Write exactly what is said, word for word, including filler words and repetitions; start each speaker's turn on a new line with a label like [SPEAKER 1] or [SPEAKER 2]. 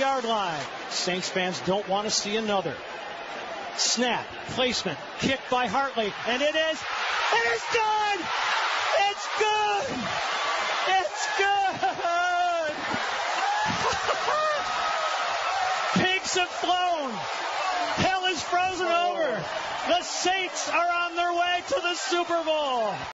[SPEAKER 1] twenty-yard line. Saints fans don't want to see another. Snap, placement, kick by Hartley, and it is, it is good! It's good! It's good! Pigs have flown. Hell is frozen over. The Saints are on their way to the Super Bowl.